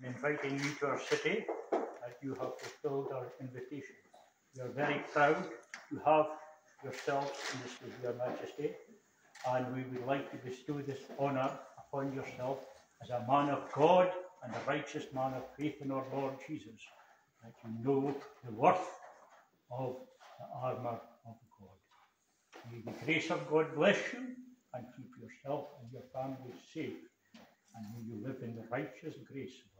inviting you to our city, that you have fulfilled our invitation. We are very proud to have yourselves in this with your Majesty, and we would like to bestow this honour upon yourself as a man of God and a righteous man of faith in our Lord Jesus, that you know the worth of the armour of God. May the grace of God bless you and keep yourself and your family safe, and may you live in the righteous grace